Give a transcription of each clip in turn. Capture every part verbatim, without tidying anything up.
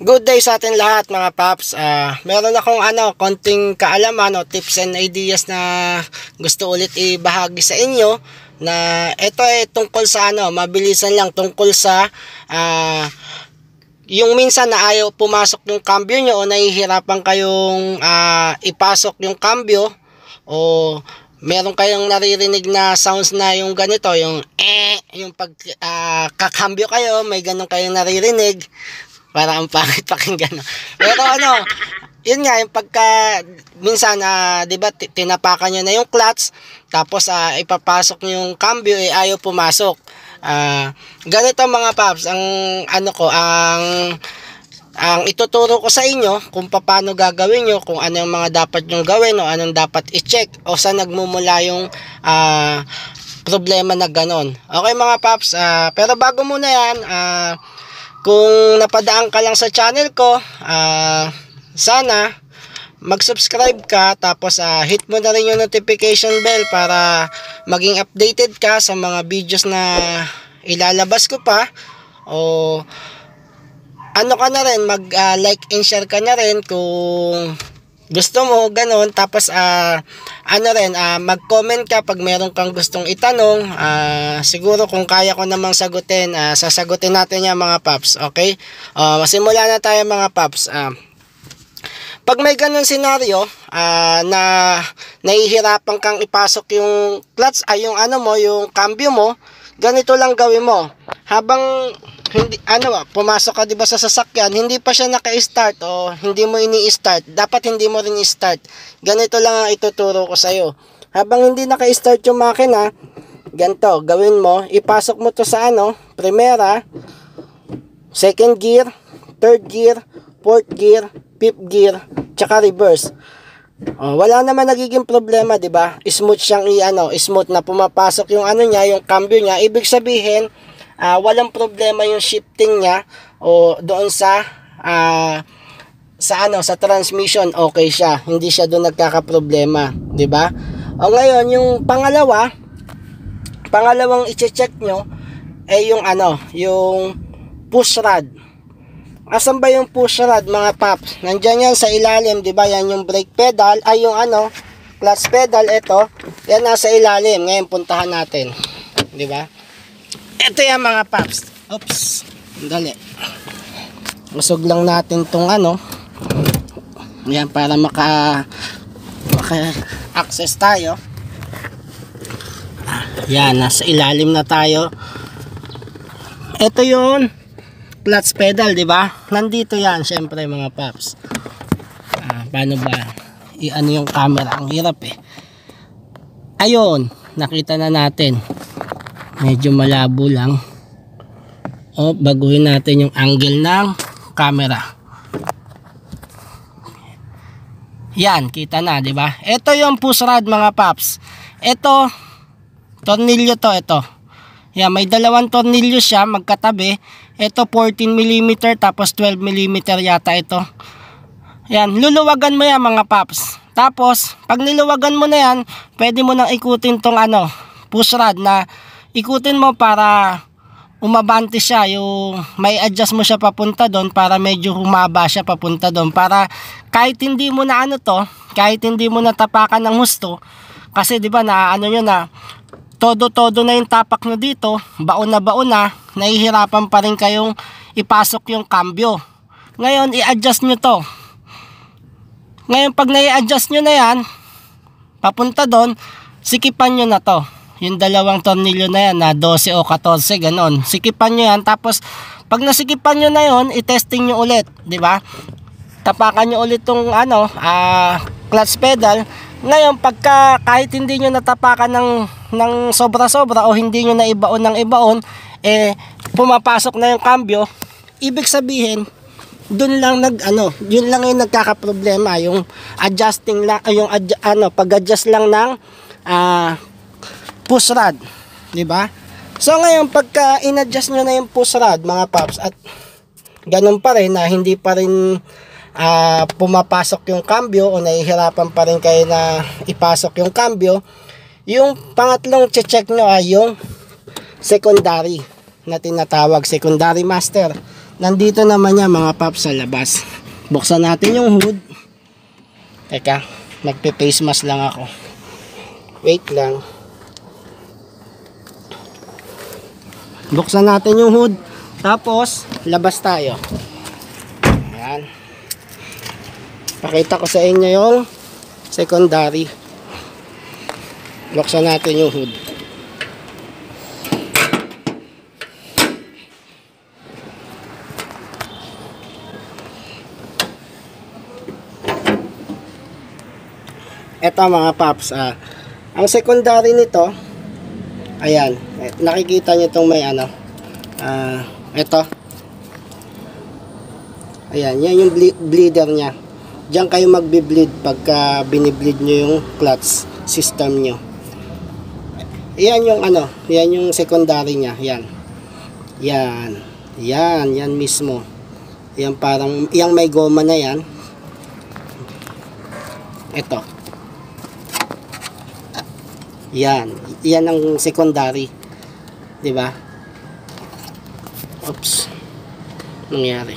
Good day sa atin lahat mga paps. Uh, meron akong ano, konting kaalaman o tips and ideas na gusto ulit ibahagi sa inyo. Na ito ay tungkol sa ano, mabilisan lang tungkol sa uh, yung minsan na ayaw pumasok yung cambio nyo o nahihirapan kayong uh, ipasok yung cambio o meron kayong naririnig na sounds na yung ganito, yung eh, yung pag uh, kakambyo kayo, may ganun kayong naririnig. Para ang pangit pakinggan. Pero ano, yun nga, yung pagka, minsan, uh, di ba, tinapakan nyo na yung clutch, tapos uh, ipapasok nyo yung cambio, eh, ayaw pumasok. Uh, ganito mga paps, ang, ano ko, ang, ang ituturo ko sa inyo, kung paano gagawin nyo, kung ano yung mga dapat nyo gawin, o anong dapat i-check, o saan nagmumula yung, uh, problema na ganon. Okay mga paps, uh, pero bago muna yan, ah, uh, kung napadaan ka lang sa channel ko, uh, sana mag-subscribe ka, tapos uh, hit mo na rin yung notification bell para maging updated ka sa mga videos na ilalabas ko pa. O ano ka na rin, mag-like uh, and share ka na rin kung gusto mo, ganun. Tapos uh, ano rin, uh, mag-comment ka pag meron kang gustong itanong. Uh, siguro kung kaya ko namang sagutin, uh, sasagutin natin yan mga paps. Okay? Uh, masimula na tayo mga paps. Uh, pag may ganun senaryo uh, na nahihirapan kang ipasok yung clutch, ay yung ano mo, yung cambio mo, ganito lang gawin mo. Habang hindi ano ba, pumasok ka 'di ba sa sasakyan, hindi pa siya naka-start o hindi mo ini-start, dapat hindi mo rin i-start. Ganito lang ang ituturo ko sa iyo. Habang hindi naka-start yung makina, ganito, gawin mo, ipasok mo to sa ano, primera, second gear, third gear, fourth gear, fifth gear, tsaka reverse. Oh, wala naman nagiging problema, 'di ba? Smooth siyang i-ano, smooth na pumapasok yung ano niya, yung cambio niya. Ibig sabihin, uh, walang problema yung shifting niya o doon sa uh, sa ano, sa transmission, okay siya. Hindi siya doon nagkakaproblema, 'di ba? O ngayon, yung pangalawa, pangalawang i-check nyo ay yung ano, yung push rod. Asan ba yung push rod mga paps? Nandiyan yan sa ilalim, di ba? Yan yung brake pedal, ay yung ano, clutch pedal, ito. Yan nasa ilalim. Ngayon puntahan natin. Di ba? Ito yan mga paps. Oops. Dali. Usog lang natin tong ano. Yan para maka maka-access tayo. Yan, nasa ilalim na tayo. Ito yun. Clutch pedal, di ba? Nandito yan, syempre mga paps. Ah, paano ba? I-ano yung camera? Ang hirap eh. Ayun, nakita na natin. Medyo malabo lang. O, baguhin natin yung angle ng camera. Yan, kita na, di ba? Ito yung push rod mga paps. Ito, tornilyo to, ito. Yan, may dalawang tornilyo siya, magkatabi. Ito fourteen millimeter tapos twelve millimeter yata ito. Yan, luluwagan mo yan mga paps. Tapos, pag niluwagan mo na yan, pwede mo nang ikutin tong ano, push rod na ikutin mo para umabante siya. Yung may adjust mo siya papunta doon para medyo humaba siya papunta doon. Para kahit hindi mo na ano to, kahit hindi mo natapakan ng husto, kasi di ba na ano yun na, todo-todo na yung tapak nyo dito, baon na baon na, nahihirapan pa rin kayong ipasok yung cambio. Ngayon, i-adjust nyo to. Ngayon, pag nai-adjust nyo na yan, papunta doon, sikipan nyo na to. Yung dalawang tornilyo na yan, na twelve o fourteen, ganon. Sikipan nyo yan, tapos, pag nasikipan nyo na yon, i-testing nyo ulit, di ba? Tapakan nyo ulit tong ano, uh, clutch pedal. Ngayon, pagka kahit hindi nyo natapakan ng, ng sobra-sobra o hindi nyo na ibaon ng ibaon, eh, pumapasok na yung cambio, ibig sabihin, dun lang nag, ano, yun lang yung nagkakaproblema, yung adjusting lang, yung adj ano, pag-adjust lang ng uh, push rod, di ba? So, ngayon, pagka in-adjust nyo na yung push rod, mga paps, at ganun pa rin na hindi pa rin Uh, pumapasok yung cambio o nahihirapan pa rin kayo na ipasok yung cambio, yung pangatlong check nyo ay yung secondary na tinatawag, secondary master. nandito naman yan mga paps sa labas. Buksan natin yung hood. Teka, magpe-face mask lang ako. Wait lang. Buksan natin yung hood. Tapos, labas tayo. Ayan. Pakita ko sa inyo yung secondary. Buksan natin yung hood. Ito mga paps, ah, ang secondary nito, ayan, nakikita nyo itong may ano, ah, ito, ayan, yan yung ble bleeder nya. Diyan kayo magbe-bleed pagka binibleed nyo yung clutch system nyo. Yan yung ano, yan yung secondary nya, yan, yan, yan, yan mismo, yan parang, yung may goma na yan, ito. Yan, yan ang secondary. 'Di ba? Oops. Nangyari.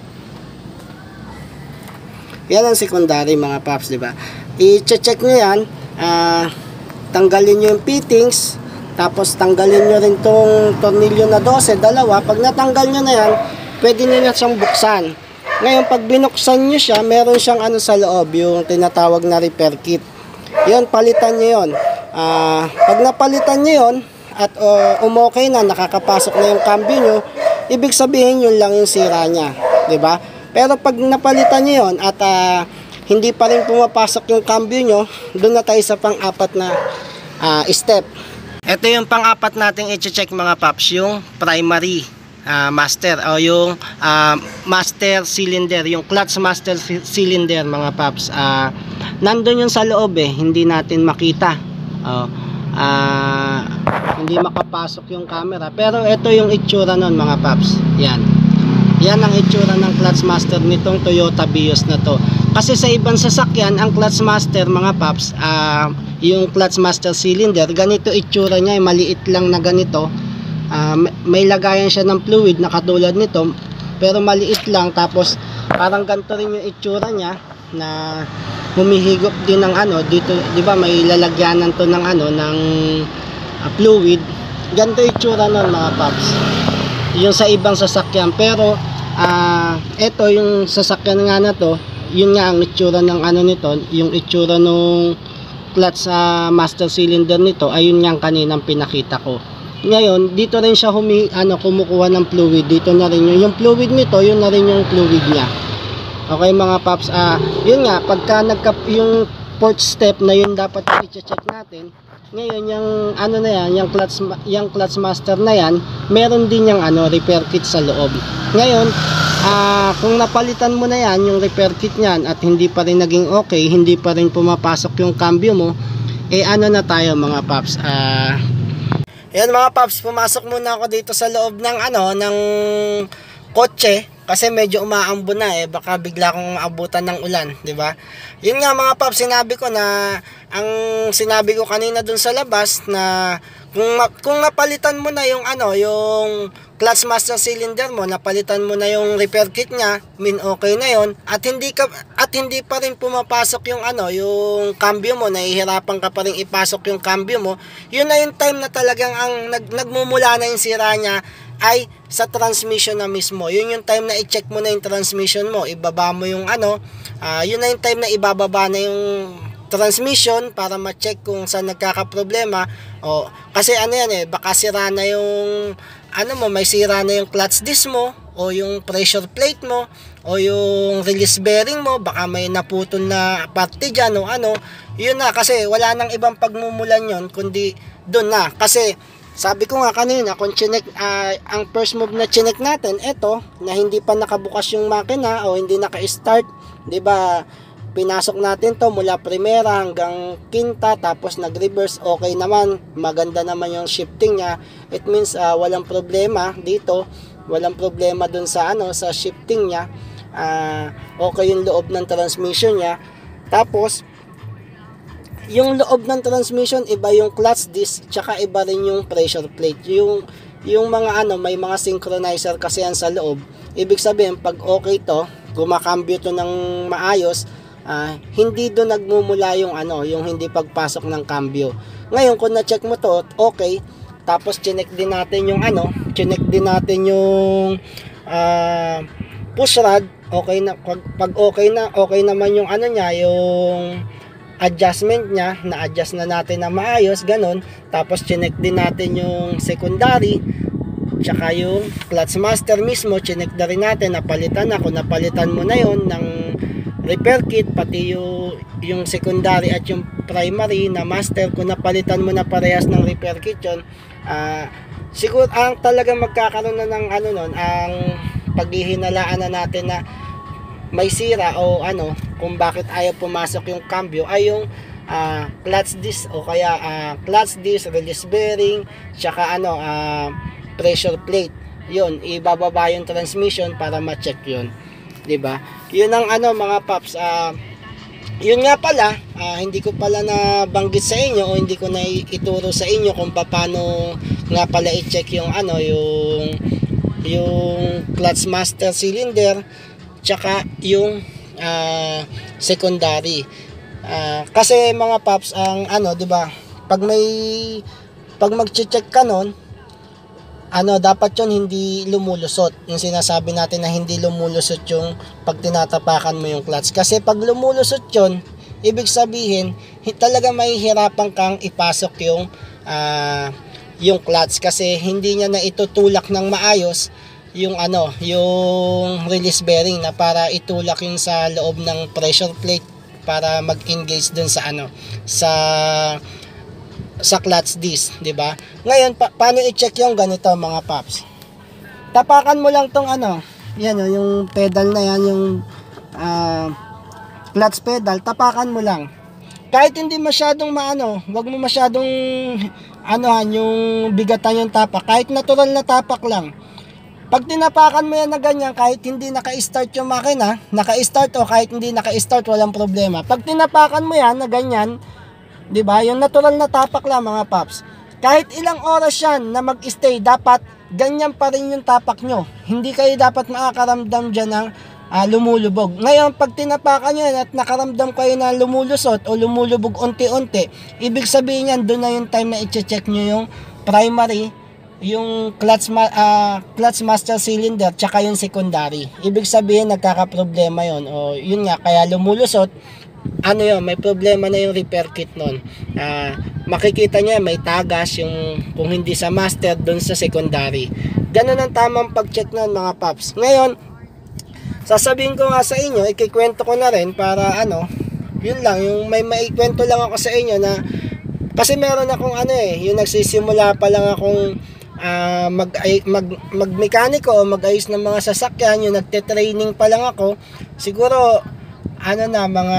Yan ang secondary mga paps, 'di ba? I-check niyo 'yan, ah uh, tanggalin niyo yung fittings, tapos tanggalin niyo rin tong tornilyo na twelve, dalawa. Pag natanggal niyo na 'yan, pwede niyo na siyang buksan. Ngayon pag binuksan niyo siya, meron siyang ano sa loob, yung tinatawag na repair kit. 'Yon, palitan niyo 'yon. Uh, pag napalitan nyo yun at uh, umokay na, nakakapasok na yung cambio nyo, ibig sabihin yun lang yung sira nya, diba? Pero pag napalitan nyo yun at uh, hindi pa rin pumapasok yung cambio nyo, doon na tayo sa pang-apat na uh, step. Ito yung pang-apat nating i-check mga paps, yung primary uh, master o yung uh, master cylinder, yung clutch master cylinder mga paps. Uh, nandun yun sa loob eh, hindi natin makita. Oh, uh, hindi makapasok yung camera, pero ito yung itsura nun mga paps. Yan, yan ang itsura ng clutch master nitong Toyota Vios na to. Kasi sa ibang sasakyan, ang clutch master mga paps, uh, yung clutch master cylinder, ganito itsura niya, maliit lang na ganito. uh, may lagayan siya ng fluid na katulad nito, pero maliit lang. Tapos parang ganito rin yung itsura niya, na humihigop din ng ano dito, 'di ba? May lalagyanan to ng ano ng uh, fluid. Ganito itsura nun mga paps, yung sa ibang sasakyan. Pero uh, ito yung sasakyan nga na to, yun nga ang itsura ng ano nito, yung itsura nung clutch sa uh, master cylinder nito, ayun nga ang kaninang pinakita ko. Ngayon dito rin siya humi ano kumukuha ng fluid. Dito na rin yung, yung fluid nito, yun na rin yung fluid niya. Okay mga paps, ah, yun nga, pagka nagka yung fourth step na yun dapat i-check natin. Ngayon yung ano na yan, yung clutch, yung clutch master na yan, meron din yung ano, repair kit sa loob. Ngayon, ah, kung napalitan mo na yan, yung repair kit niyan, at hindi pa rin naging okay, hindi pa rin pumapasok yung cambio mo, eh ano na tayo mga paps, ah, yan mga paps, pumasok muna ako dito sa loob ng ano, ng kotse. Kasi medyo umaambo na eh, baka bigla akong maabutan ng ulan, 'di ba? Yun nga mga paps, sinabi ko na ang sinabi ko kanina dun sa labas na kung kung napalitan mo na yung ano, yung clutch master cylinder mo, napalitan mo na yung repair kit niya, min okay na yon, at hindi ka at hindi pa rin pumapasok yung ano, yung cambio mo, nahihirapan ka pa rin ipasok yung cambio mo, yun na yung time na talagang ang nag, nagmumula na yung sira niya ay sa transmission na mismo. Yun yung time na i-check mo na yung transmission mo, ibaba mo yung ano, uh, yun na yung time na ibababa na yung transmission para ma-check kung saan nagkakaproblema. O, kasi ano yan eh, baka sira na yung ano mo, may sira na yung clutch disc mo, o yung pressure plate mo, o yung release bearing mo, baka may naputol na parte dyan o ano. Yun na, kasi wala nang ibang pagmumulan yun kundi dun na. Kasi sabi ko nga kanina, kung chinek, uh, ang first move na chinek natin, eto, na hindi pa nakabukas yung makina o hindi naka-start, 'di ba? Pinasok natin to mula primera hanggang quinta, tapos nag-reverse, okay naman, maganda naman yung shifting niya. It means uh, walang problema dito, walang problema dun sa ano, sa shifting niya. Uh, okay yung loob ng transmission niya. Tapos yung loob ng transmission, iba yung clutch disc, tsaka iba rin yung pressure plate. Yung yung mga ano, may mga synchronizer kasi yan sa loob. Ibig sabihin, pag okay to, gumakambyo to ng maayos, uh, hindi doon nagmumula yung ano, yung hindi pagpasok ng cambio. Ngayon, kung na-check mo to, okay, tapos chinek din natin yung ano, chinek din natin yung uh, push rod, okay na, pag, pag okay na, okay naman yung ano niya, yung adjustment niya, na-adjust na natin na maayos, ganun. Tapos chinek din natin yung secondary, tsaka yung clutch master mismo, chinek na rin natin, napalitan na. Kung napalitan mo na yon ng repair kit, pati yung, yung secondary at yung primary na master, kung napalitan mo na parehas ng repair kit yun, uh, siguro ang talagang magkakaroon na ng ano nun, ang paghihinalaan na natin na may sira o ano, kung bakit ayaw pumasok yung cambio, ay yung uh, clutch disc o kaya uh, clutch disc, release bearing, tsaka ano, uh, pressure plate. Yun, ibababa yung transmission para ma-check yun, 'di ba? Yun ang ano mga paps. Uh, yun nga pala, uh, hindi ko pala nabanggit sa inyo o hindi ko na ituro sa inyo kung paano nga pala i-check yung ano, yung yung clutch master cylinder tsaka yung uh, secondary. Uh, kasi mga paps, ang ano, 'di ba? Pag may pag magche-check ka nun, ano, dapat yun hindi lumulusot. Yung sinasabi natin na hindi lumulusot yung pag tinatapakan mo yung clutch. Kasi pag lumulusot yun, ibig sabihin, talaga mahihirapan kang ipasok yung, uh, yung clutch. Kasi hindi niya na itutulak ng maayos yung ano, yung release bearing na para itulak yung sa loob ng pressure plate para mag-engage dun sa ano, sa sa clutch disc, 'di ba? Ngayon, pa paano i-check yung ganito mga paps? Tapakan mo lang tong ano, yan o, yung pedal na yan, yung uh, clutch pedal, tapakan mo lang. Kahit hindi masyadong maano, wag mo masyadong anohan yung bigatan yung tapak, kahit natural na tapak lang. Pag tinapakan mo yan na ganyan, kahit hindi naka-start yung makina, naka-start o kahit hindi naka-start, walang problema. Pag tinapakan mo yan na ganyan, 'di ba? Yung natural na tapak lang mga paps. Kahit ilang oras yan na mag-stay, dapat ganyan pa rin yung tapak nyo. Hindi kayo dapat makakaramdam diyan ng uh, lumulubog. Ngayon, pag tinapakan nyo yan at nakaramdam kayo na lumulusot o lumulubog unti-unti, ibig sabihin yan, doon na yung time na i-check nyo yung primary, yung clutch, ma uh, clutch master cylinder, tsaka yung secondary. Ibig sabihin, nagkakaproblema yon. O yun nga, kaya lumulusot, ano yun, may problema na yung repair kit nun. Uh, makikita niya may tagas yung kung hindi sa master dun sa secondary. Ganun ang tamang pag-check nun mga paps. Ngayon, sasabihin ko nga sa inyo, ikikwento ko na rin para ano, yun lang, yung may maikwento lang ako sa inyo na kasi meron akong ano eh, yung nagsisimula pa lang akong uh, mag, mag, mag-mekaniko o mag-ayos ng mga sasakyan, yung nagte-training pa lang ako, siguro ano na, mga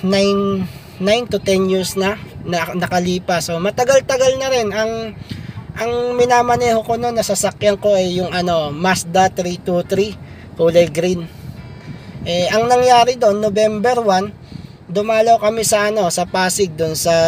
nine to ten years na, na nakalipas. So matagal-tagal na rin. Ang ang minamaneho ko noon na sasakyan ko ay yung ano, Mazda three twenty-three kulay green. Eh ang nangyari doon, November one, dumalaw kami sa ano, sa Pasig doon sa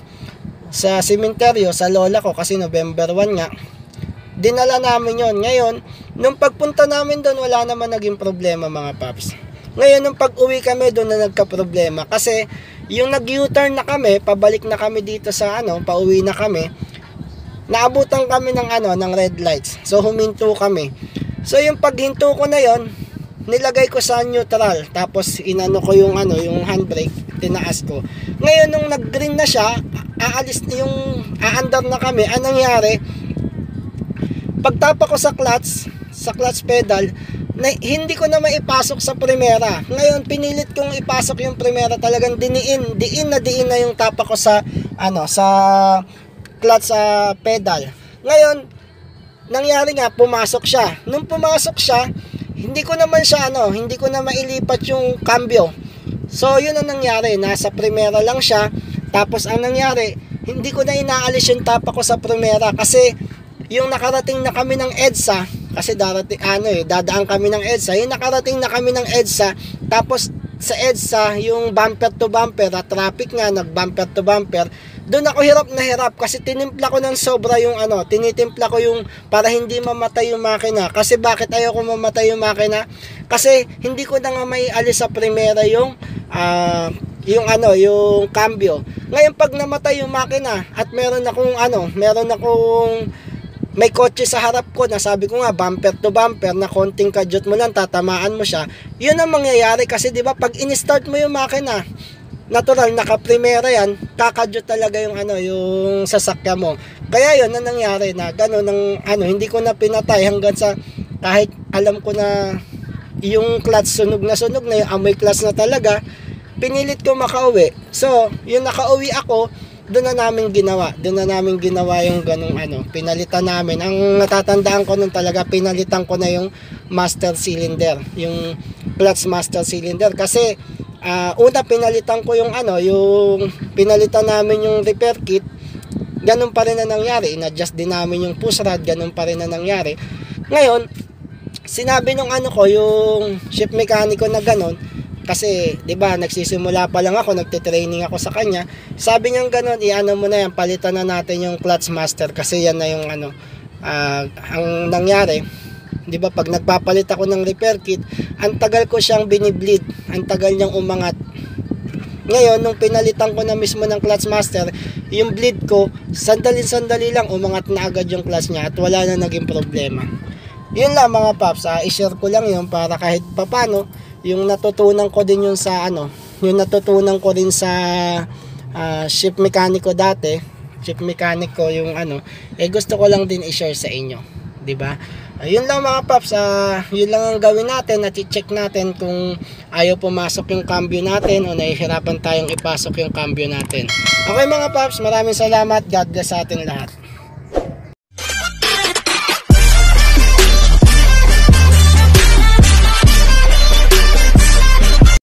sa sementeryo sa lola ko kasi November one nga. Dinala namin yon. Ngayon, nung pagpunta namin doon, wala naman naging problema mga paps. Ngayon, nung pag-uwi kami, doon na nagka-problema. Kasi, yung nag-U-turn na kami, pabalik na kami dito sa, ano, pauwi na kami, naabutan kami ng, ano, ng red lights. So, huminto kami. So, yung paghinto ko na yon, nilagay ko sa neutral. Tapos, inano ko yung, ano, yung handbrake, tinaas ko. Ngayon, nung nag-green na siya, aalis yung, aandar na kami. Anong nangyari? Pagtapa ko sa clutch, sa clutch pedal, na, hindi ko na maipasok sa primera. Ngayon, pinilit kong ipasok yung primera, talagang diniin, diin na diin na yung tapa ko sa, ano, sa clutch sa uh, pedal. Ngayon, nangyari nga, pumasok siya. Nung pumasok siya, hindi ko naman siya, ano, hindi ko na mailipat yung cambio. So, yun ang nangyari, nasa primera lang siya. Tapos, ang nangyari, hindi ko na inaalis yung tapa ko sa primera kasi yung nakarating na kami ng EDSA, kasi darating ano eh, dadaan kami ng EDSA, yung nakarating na kami ng EDSA, tapos sa EDSA, yung bumper to bumper, at traffic nga, nag bumper to bumper, doon ako hirap na hirap kasi tinimpla ko ng sobra yung ano, tinitimpla ko yung para hindi mamatay yung makina. Kasi bakit ayoko mamatay yung makina? Kasi hindi ko na nga may alis sa primera yung uh, yung ano, yung cambio. Ngayon pag namatay yung makina at meron akong ano, meron akong may kotse sa harap ko na sabi ko nga bumper to bumper na konting kadyot mo lang tatamaan mo siya, yun ang mangyayari kasi di ba pag in-start mo yung makina, natural naka-primera yan, kakadyot talaga yung ano, yung sasakyan mo. Kaya yun ang nangyari na gano'n ng ano, hindi ko na pinatay hanggang sa kahit alam ko na yung clutch sunog na sunog na, yung amoy clutch na talaga, pinilit ko makauwi. So, yung nakauwi ako, doon na namin ginawa. Doon na namin ginawa yung ganung ano, pinalitan namin. Ang natatandaan ko nun talaga, pinalitan ko na yung master cylinder, yung clutch master cylinder. Kasi, uh, una pinalitan ko yung ano, yung pinalitan namin yung repair kit, ganun pa rin na nangyari. In-adjust din namin yung push rod, ganun pa rin na nangyari. Ngayon, sinabi nung ano ko, yung ship mekaniko na ganun, kasi, di ba, nagsisimula pa lang ako, nagte-training ako sa kanya. Sabi niya gano'n, i-ano mo na yan, palitan na natin yung clutch master kasi yan na yung ano, uh, ang nangyari. Di ba, pag nagpapalit ako ng repair kit, ang tagal ko siyang binibleed, ang tagal niyang umangat. Ngayon, nung pinalitan ko na mismo ng clutch master, yung bleed ko, sandali-sandali lang, umangat na agad yung clutch niya at wala na naging problema. Yun lang mga paps, uh, i-share ko lang yun para kahit papano, yung natutunan ko din yun sa ano, yung natutunan ko rin sa uh, ship mekaniko dati, ship mekaniko yung ano, eh gusto ko lang din i-share sa inyo, di ba? Ayun lang mga paps, uh, yun lang ang gawin natin at i-check natin kung ayaw pumasok yung cambio natin o nahihirapan tayong ipasok yung cambio natin. Okay mga paps, maraming salamat, God bless sa ating lahat.